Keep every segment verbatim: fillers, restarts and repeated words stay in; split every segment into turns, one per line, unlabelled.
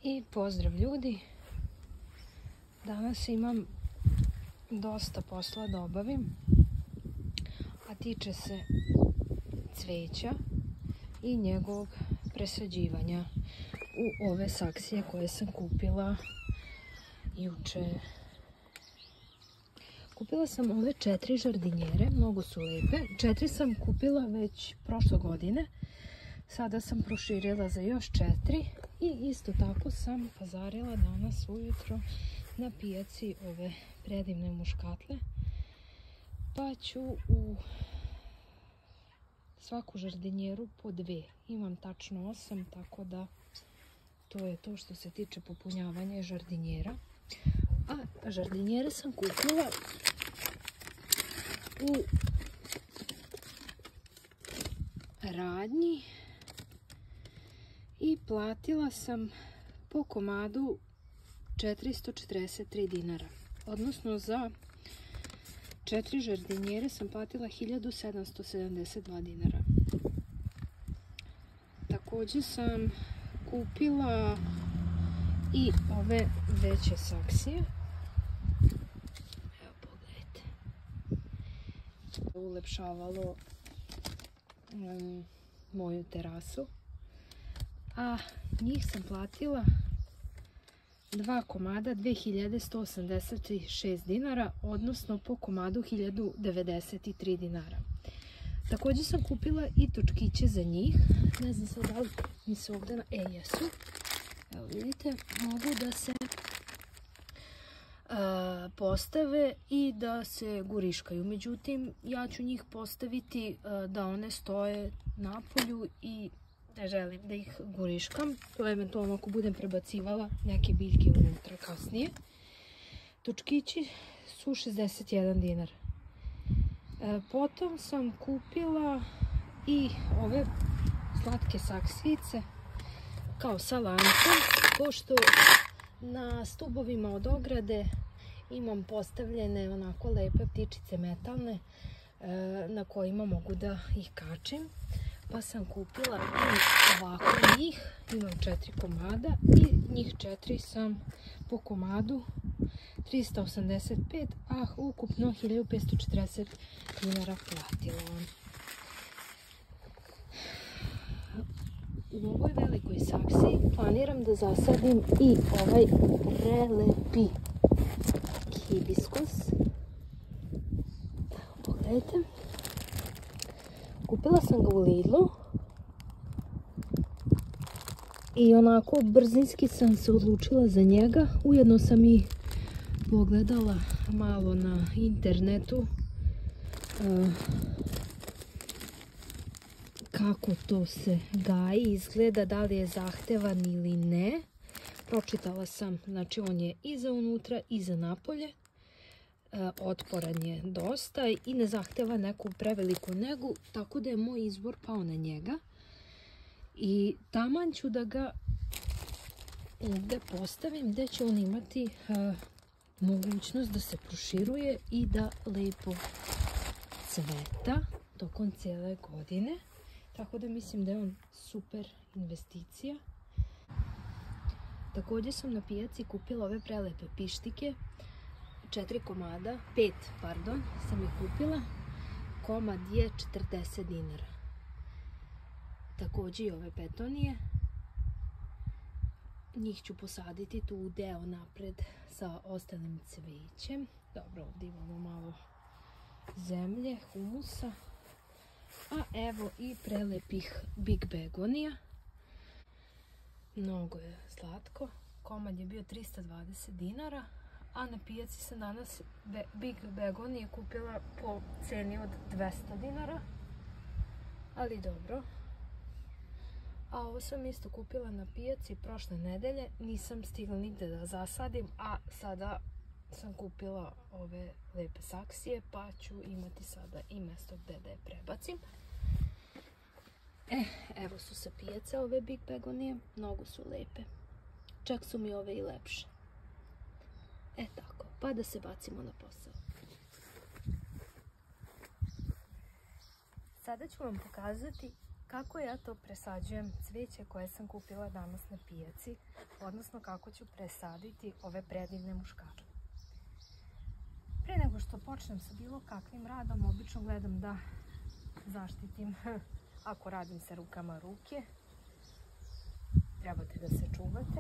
I pozdrav ljudi, danas imam dosta posla da obavim, a tiče se cveća i njegovog presađivanja u ove saksije koje sam kupila juče. Kupila sam ove četiri žardinjere, mnogo su lepe. Četiri sam kupila već prošle godine, sada sam proširila za još četiri. I isto tako sam pazarila danas ujutro na pijaci ove predivne muškatle. Pa ću u svaku žardinjeru po dve. Imam tačno osam, tako da to je to što se tiče popunjavanja žardinjera. A žardinjere sam kupila u radnji. I platila sam po komadu četiristo četrdeset tri dinara. Odnosno za četiri žardinjere sam platila hiljadu sedamsto sedamdeset dva dinara. Također sam kupila i ove veće saksije. Evo pogledajte. Ulepšavalo um, moju terasu. A njih sam platila dva komada dve hiljade sto osamdeset šest dinara, odnosno po komadu hiljadu devedeset tri dinara. Također sam kupila i točkiće za njih. Ne znam sad da li mi se ovdje na... E, jesu. Evo vidite, mogu da se a, postave i da se guriškaju. Međutim, ja ću njih postaviti a, da one stoje na polju i ne želim da ih guriškam. To eventualno ako budem prebacivala neke biljke unutra kasnije. Točkići su šezdeset jedan dinar. E, potom sam kupila i ove slatke saksijice kao sa lancem, pošto na stubovima od ograde imam postavljene onako lepe ptičice metalne e, na kojima mogu da ih kačim. Pa sam kupila i ovako njih, imam četiri komada i njih četiri sam po komadu trista osamdeset pet, a ukupno hiljadu petsto četrdeset dinara platila. U ovoj velikoj saksiji planiram da zasadim i ovaj prelepi hibiskus. Pogledajte. Kupila sam ga u Lidlu i onako brzinski sam se odlučila za njega. Ujedno sam i pogledala malo na internetu kako to se gaji, izgleda, da li je zahtevan ili ne. Pročitala sam, znači on je i za unutra i za napolje. Otporan je dosta i ne zahteva neku preveliku negu, tako da je moj izbor pao na njega. I taman ću da ga ovdje postavim gdje će on imati uh, mogućnost da se proširuje i da lepo cveta tokom cijele godine. Tako da mislim da je on super investicija. Također sam na pijaci kupila ove prelepe pištike. Četiri komada, pet, pardon, sam ih kupila. Komad je četrdeset dinara. Također i ove petonije. Njih ću posaditi tu u deo napred sa ostalim cvećem. Dobro, ovdje imamo malo zemlje, humusa. A evo i prelepih big begonija. Mnogo je slatko. Komad je bio trista dvadeset dinara. A na pijaci sam danas big begonije kupila po ceni od dvesta dinara. Ali dobro. A ovo sam isto kupila na pijaci prošle nedelje. Nisam stigla nigde da zasadim, a sada sam kupila ove lepe saksije, pa ću imati sada i mjesto gde da je prebacim. E, evo su sa pijace ove big begonije. Mnogo su lepe. Čak su mi ove i lepše. E tako, pa da se bacimo na posao. Sada ću vam pokazati Kako ja to presađujem cveće koje sam kupila danas na pijaci, odnosno kako ću presaditi ove predivne muškare. Pre nego što počnem sa bilo kakvim radom, obično gledam da zaštitim, ako radim sa rukama, ruke. Trebate da se čuvate.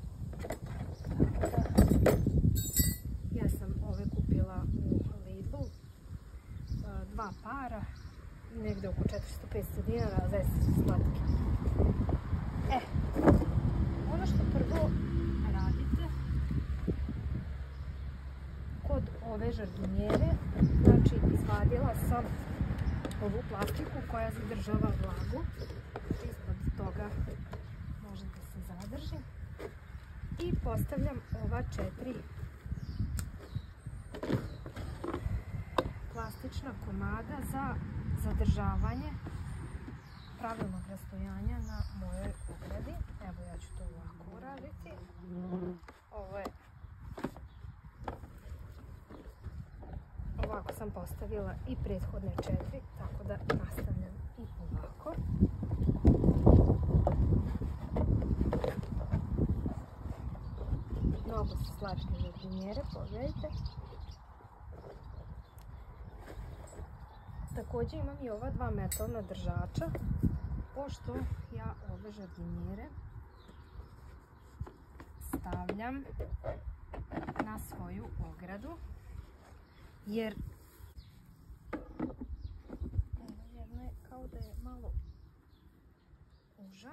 Ja sam ove kupila u Lidlu, dva para, negde oko četiristo do petsto dinara, zaista su slatke. E, ono što prvo radite kod ove žardinjere, znači izvadila sam ovu plastiku koja zadržava vlagu, ispod toga može da se zadrži, i postavljam ova četiri plastična komada za zadržavanje pravilnog rastojanja na mojoj ogradi. Evo, ja ću to ovako uraditi. Ovo je ovako sam postavila i prethodne četiri, tako da nastavljam i ovako. Mnogo su slatke žardinjere, pogledajte. Također imam i ova dva metalna držača, pošto ja ove žardinjere stavljam na svoju ogradu, jer jedno je kao da je malo uža.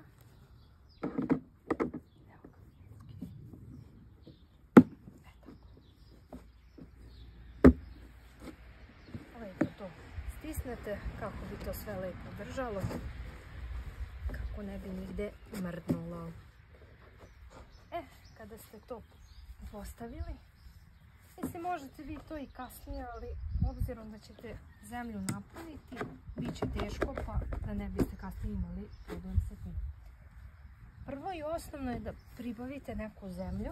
Stisnete kako bi to sve lepo držalo, kako ne bi nigde mrdnulo. E, kada ste to postavili, mislim, možete vi to i kasnije, ali obzirom da ćete zemlju napuniti, bit će teško, pa da ne biste kasnije imali problem sa tim. Prvo i osnovno je da pribavite neku zemlju.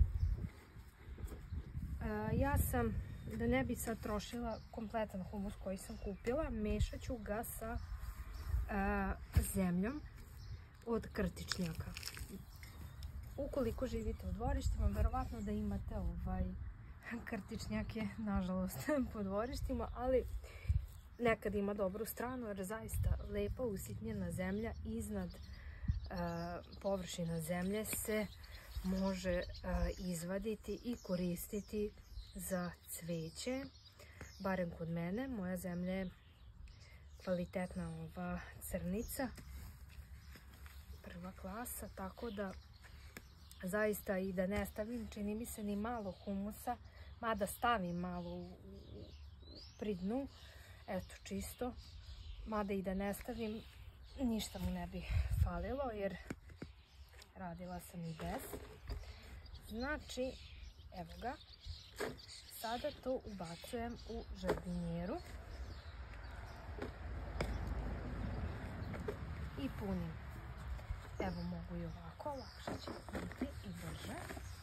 E, ja sam, da ne bi sad trošila kompletan humus koji sam kupila, mešat ću ga sa a, zemljom od krtičnjaka. Ukoliko živite u dvorištima, verovatno da imate ovaj krtičnjake, nažalost, po dvorištima, ali nekad ima dobru stranu, jer zaista lepa usitnjena zemlja iznad a, površina zemlje se može a, izvaditi i koristiti za cveće, barem kod mene. Moja zemlja je kvalitetna ova crnica, prva klasa, tako da zaista i da ne stavim, čini mi se, ni malo humusa, mada stavim malo u, u, pri dnu, eto, čisto, mada i da ne stavim, ništa mu ne bi falilo, jer radila sam i bez. Znači, evo ga. Sada to ubacujem u žardinjeru i punim. Evo, mogu i ovako, lakše će biti i brže.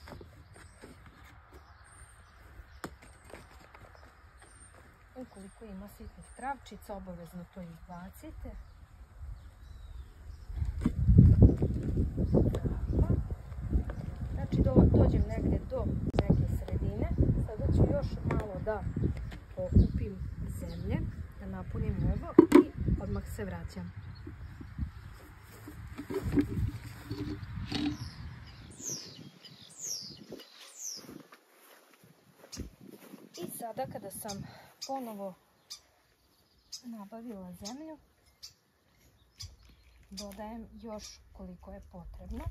Ukoliko ima sitnih travčica, obavezno to izbacite. Znači, dođem negdje do neke sredine. Sada ću još malo da pokupim zemlje, da napunim ovo i odmah se vraćam. I sada kada sam ponovo nabavila zemlju, dodajem još koliko je potrebno.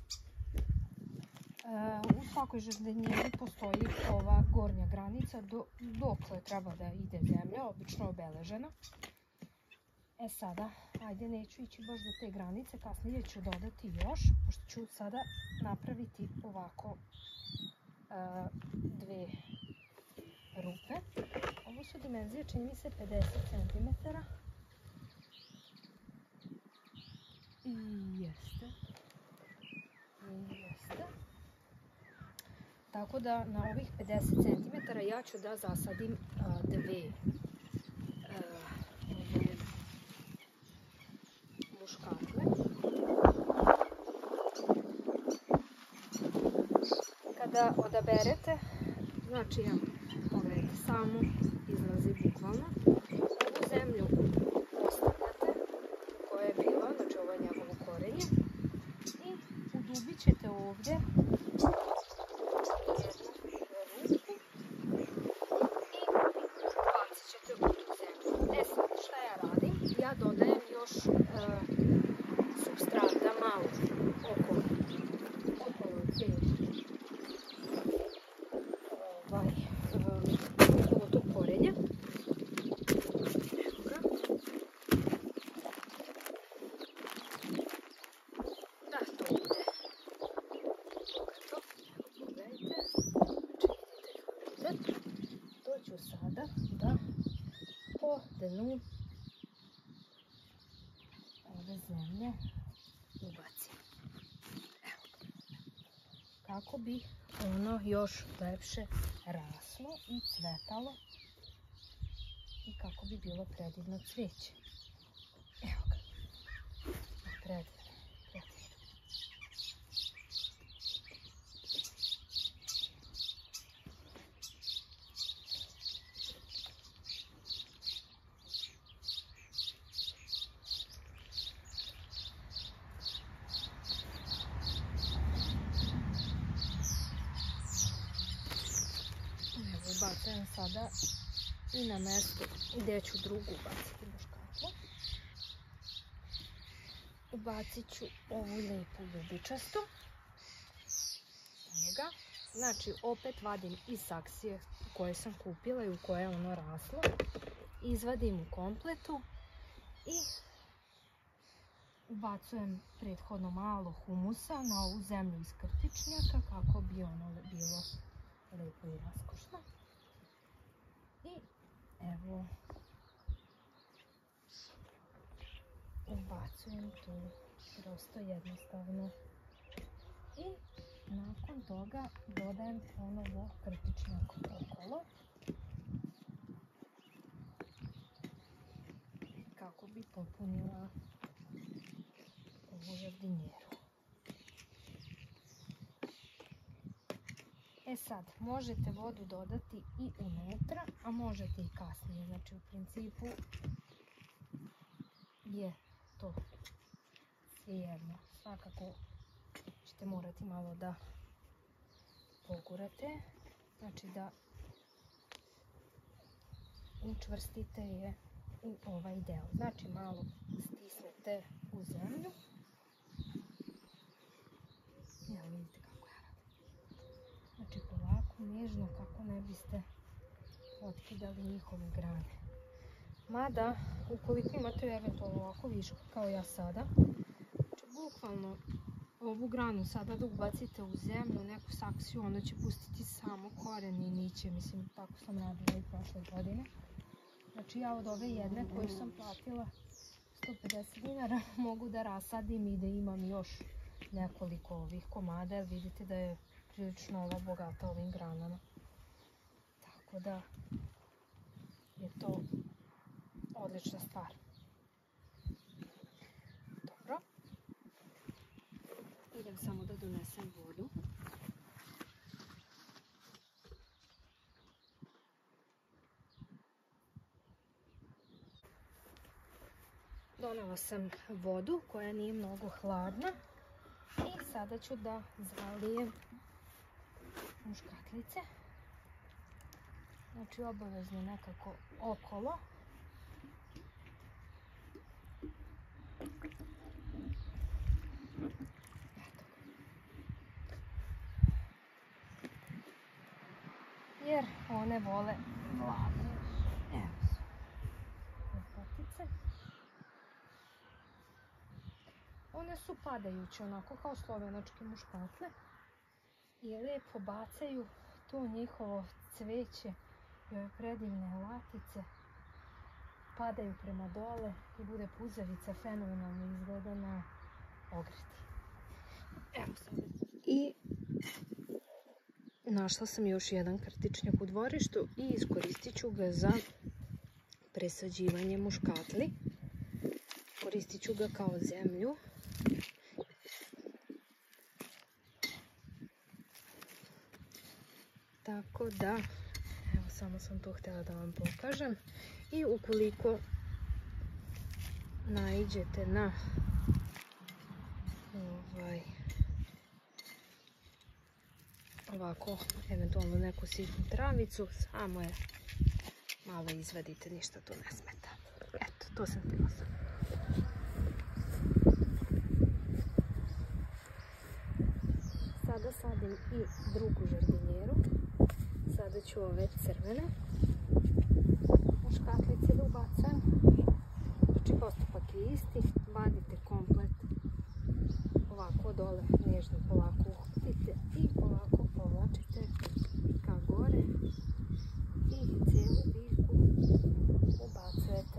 U svakoj žardinjeri postoji ova gornja granica dokle treba da ide zemlja, obično obeležena. E sada, ajde, neću ići baš do te granice, kasnije ću dodati još, pošto ću sada napraviti ovako dve rupe. Ovo su dimenzije, čini mi se, pedeset centimetara. I jeste. I jeste. Tako da na ovih pedeset centimetara ja ću da zasadim dve da odaberete. Znači, ja, pogledajte, samo izlazi bukvalno. Ovu zemlju ostavljate u kojoj je bila, znači ovo je njegovo korenje. I udubit ćete ovdje jednu ruku i bacit ćete u tu zemlju. E sad, šta ja radim? Ja dodajem još uh, supstrata malo okolo. Okolo te ovaj, um, okolo tog korenja. Evo ga. Da to bude bogato. Evo pogledajte. Znači vidite kako ide. To ću sada da po dnu ove zemlje ubacim. Evo. Kako bi ono još lepše raslo i cvetalo i kako bi bilo predivno cvijeće. Evo ga. Predivno, predivno. Ubacujem sada i na mjesto gdje ću drugu ubaciti muškatlu. Ubacit ću ovu lijepu ljubičastu. Znači opet vadim iz saksije koje sam kupila i u koje je ono raslo. Izvadim u kompletu i ubacujem prethodno malo humusa na ovu zemlju iz krtičnjaka kako bi ono bilo lijepo i raskošno. I evo ubacujem tu prosto jednostavno i nakon toga dodajem ponovo krtičnjak okolo kako bi popunila ovu žardinjeru. E sad, možete vodu dodati i unutra, a možete i kasnije. Znači u principu je to svejedno. Svakako ćete morati malo da pogurate, znači da učvrstite je u ovaj deo. Znači malo stisnete u zemlju. Evo vidite kako ja radim. Znači polako, nježno, kako ne biste otkidali njihove grane. Mada, ukoliko imate eventualno ovako viška kao ja sada, znači bukvalno ovu granu sada da ubacite u zemlju, neku saksiju, onda će pustiti samo koren i niće. Mislim, tako sam radila i prošle godine. Znači ja od ove jedne koju sam platila sto pedeset dinara mogu da rasadim i da imam još nekoliko ovih komada, jer vidite da je prilično ova bogata ovim granama. Tako da je to odlična stvar. Dobro. Idem samo da donesem vodu. Donela sam vodu koja nije mnogo hladna i sada ću da zalijem muškatlice. Znači obavezno nekako okolo. Jer one vole vlagu. Evo su muškatlice. One su padajuće, onako kao slovenačke muškatle. I lijepo bacaju to njihovo cveće i ove predivne latice. Padaju prema dole i bude puzavica, fenomenalno izgleda na ogradi. Evo sad. I našla sam još jedan krtičnjak u dvorištu i iskoristit ću ga za presađivanje muškatli. Koristit ću ga kao zemlju. Tako da, evo samo sam to htjela da vam pokažem. I ukoliko naiđete na ovaj, ovako, eventualno neku sitnu travicu, samo je malo izvadite, ništa tu ne smeta. Eto, to sam htjela sam. Sada sadim i drugu žardinjeru. Sada ću ove crvene u škatlice da ubacam. Znači postupak je isti, vadite komplet ovako dole, nježno polako uhvatite i polako povlačite ka gore i cijelu biljku ubacujete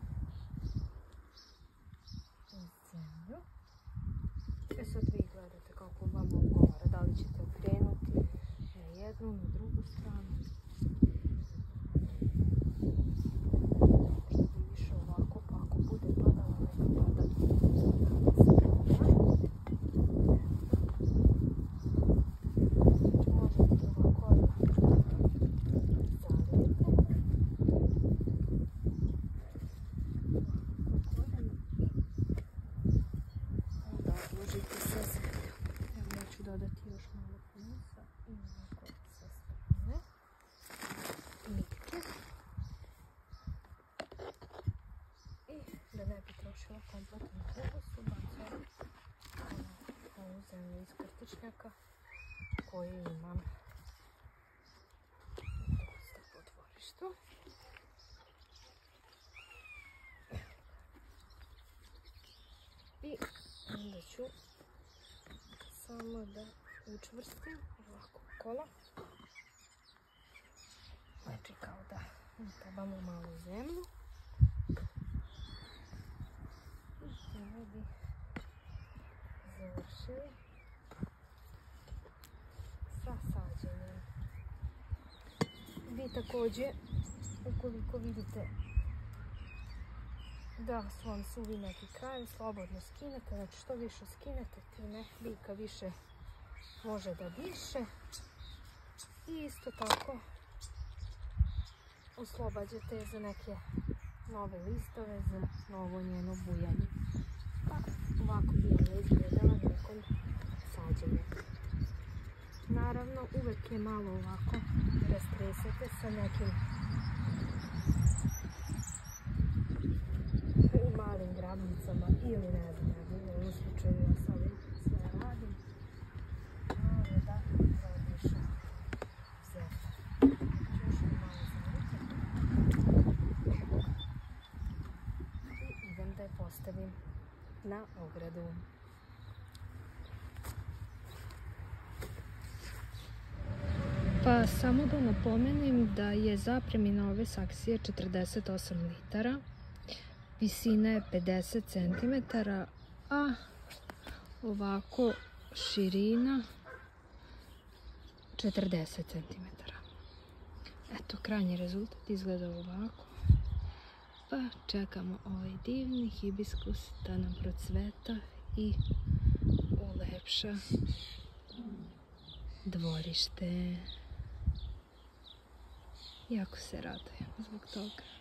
u zemlju. E sad vi gledate kako vam odgovara, da li ćete okrenuti na jednu, na drugu stranu. Možda bi više ovako, pa ako bude padala, neka pada na strana. Znači možete ovako da zalijete. Onda odložite sa zemljom. Evo ja ću dodati još malo humusa i ovako sa strane. Mitke. I da ne bi trošila kompletnu humusu, bacam ovu zemlju iz krtičnjaka koju imam dosta po dvorištu. I onda ću samo da učvrstim ovako kola. Znači kao da utabamo malo zemlju. I time bi završili sa sađenjem. Vi također, ukoliko vidite da su vam suvi neki kraj, slobodno skinete, znači što više skinete, time biljka više može da diše. I isto tako oslobađate za neke nove listove, za novo njeno bujanje. Pa ovako bi ona izgledala nakon sađenja. Naravno, uvek je malo ovako rastresete sa nekim malim grabnicama ili ne znam, u ovom slučaju ja s ovim sve radim. Malo da zadišu zemlju. Još mi malo zavite. I idem da je postavim na ogradu. Pa samo da napomenem da je zapremina ove saksije četrdeset osam litara. Visina je pedeset centimetara, a ovako širina četrdeset centimetara. Eto, krajnji rezultat izgleda ovako. Pa čekamo ovaj divni hibiskus da nam procveta i ulepša dvorište. Jako se radujem zbog toga.